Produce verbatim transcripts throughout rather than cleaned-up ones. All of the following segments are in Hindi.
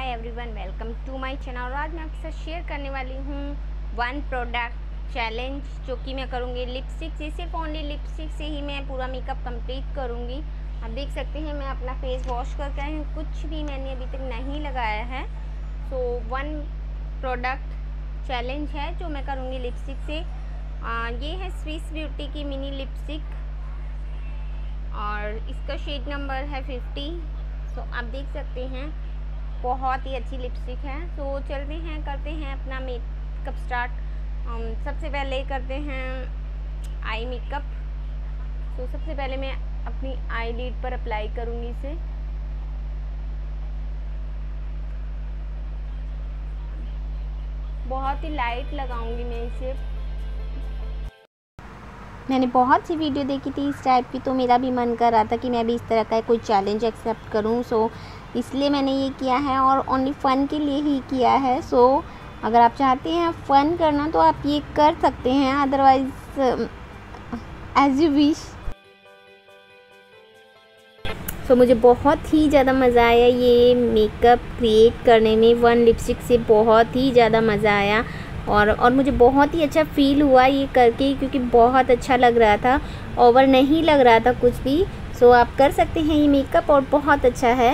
Everyone, welcome to my channel. और आज मैं आपके साथ शेयर करने वाली हूँ वन प्रोडक्ट चैलेंज, जो कि मैं करूँगी लिपस्टिक से। सिर्फ ओनली लिपस्टिक से ही मैं पूरा मेकअप कंप्लीट करूँगी। आप देख सकते हैं मैं अपना फेस वॉश करके आई हूँ, कुछ भी मैंने अभी तक नहीं लगाया है। सो वन प्रोडक्ट चैलेंज है जो मैं करूँगी लिपस्टिक से। आ, ये है स्विस ब्यूटी की मिनी लिपस्टिक और इसका शेड नंबर है फिफ्टी। सो आप देख सकते हैं बहुत ही अच्छी लिपस्टिक है। सो चलते हैं, करते हैं अपना मेकअप स्टार्ट। सबसे पहले करते हैं आई मेकअप। सो सबसे पहले मैं अपनी आई लिड पर अप्लाई करूँगी इसे। बहुत ही लाइट लगाऊंगी मैं इसे। मैंने बहुत सी वीडियो देखी थी इस टाइप की, तो मेरा भी मन कर रहा था कि मैं भी इस तरह का कोई चैलेंज एक्सेप्ट करूं। सो इसलिए मैंने ये किया है और ओनली फ़न के लिए ही किया है। सो अगर आप चाहते हैं फ़न करना तो आप ये कर सकते हैं, otherwise as you wish. So मुझे बहुत ही ज़्यादा मज़ा आया ये मेकअप क्रिएट करने में। वन लिपस्टिक से बहुत ही ज़्यादा मज़ा आया और और मुझे बहुत ही अच्छा फील हुआ ये करके, क्योंकि बहुत अच्छा लग रहा था, ओवर नहीं लग रहा था कुछ भी। सो आप कर सकते हैं ये मेकअप और बहुत अच्छा है।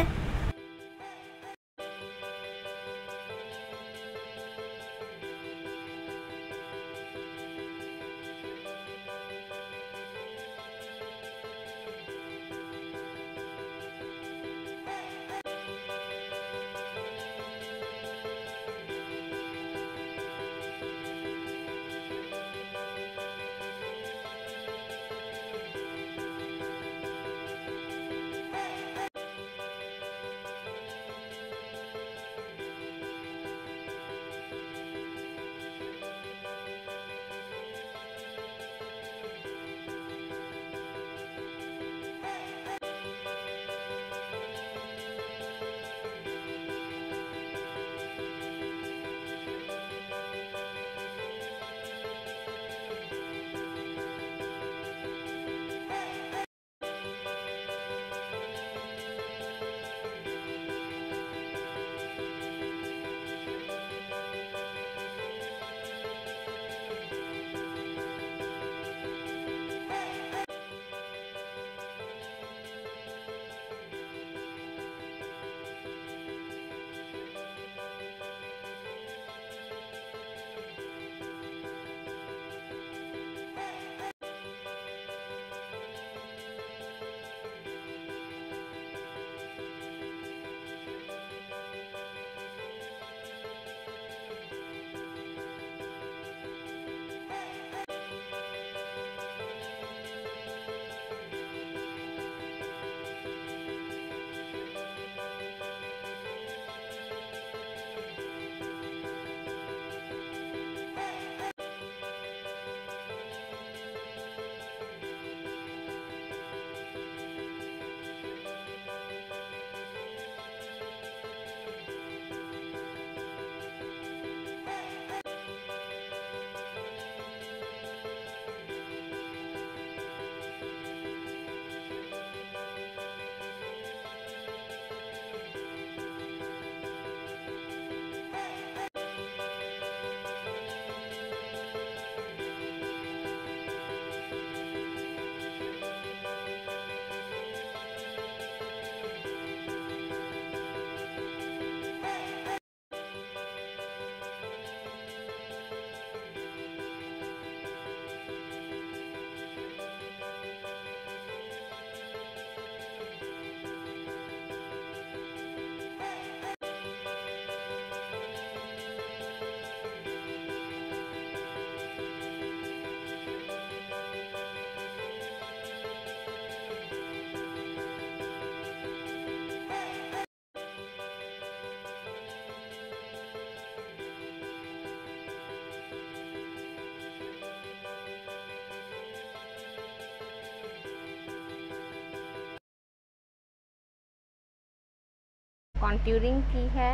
कॉन्टूरिंग की है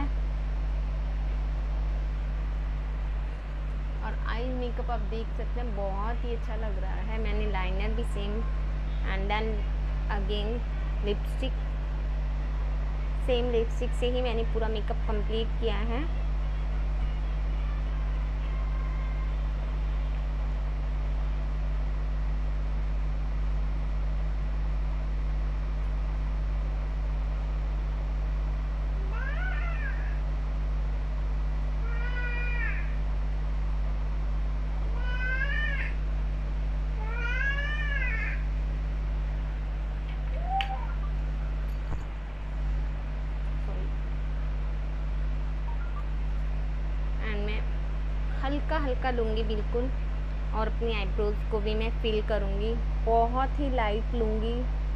और आई मेकअप आप देख सकते हैं बहुत ही अच्छा लग रहा है। मैंने लाइनर भी same and then again lipstick. Same lipstick से ही मैंने पूरा मेकअप कंप्लीट किया है। हल्का हल्का लूँगी बिल्कुल, और अपनी आईब्रोज को भी मैं फिल करूँगी, बहुत ही लाइट लूँगी।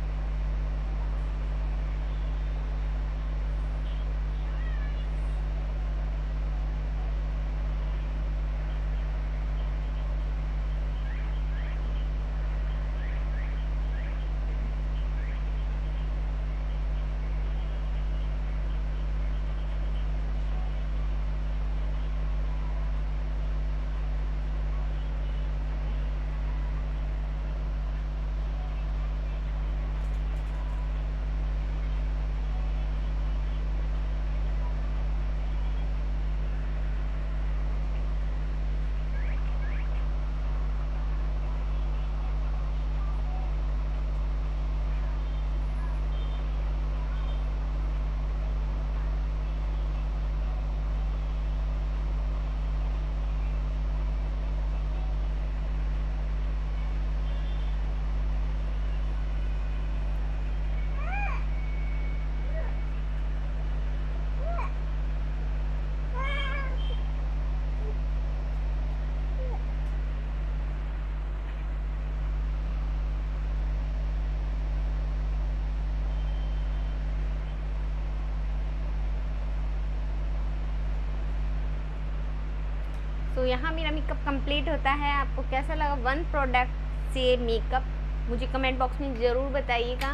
तो यहाँ मेरा मेकअप कंप्लीट होता है। आपको कैसा लगा वन प्रोडक्ट से मेकअप, मुझे कमेंट बॉक्स में ज़रूर बताइएगा।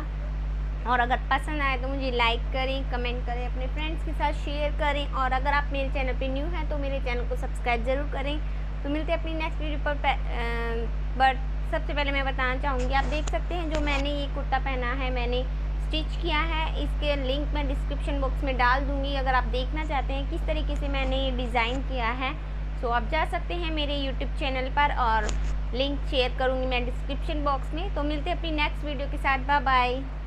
और अगर पसंद आए तो मुझे लाइक करें, कमेंट करें, अपने फ्रेंड्स के साथ शेयर करें। और अगर आप मेरे चैनल पे न्यू हैं तो मेरे चैनल को सब्सक्राइब ज़रूर करें। तो मिलते हैं अपनी नेक्स्ट वीडियो पर। बट सबसे पहले मैं बताना चाहूँगी, आप देख सकते हैं जो मैंने ये कुर्ता पहना है, मैंने स्टिच किया है। इसके लिंक मैं डिस्क्रिप्शन बॉक्स में डाल दूँगी, अगर आप देखना चाहते हैं किस तरीके से मैंने ये डिज़ाइन किया है। तो आप जा सकते हैं मेरे यूट्यूब चैनल पर, और लिंक शेयर करूँगी मैं डिस्क्रिप्शन बॉक्स में। तो मिलते हैं अपनी नेक्स्ट वीडियो के साथ। Bye bye.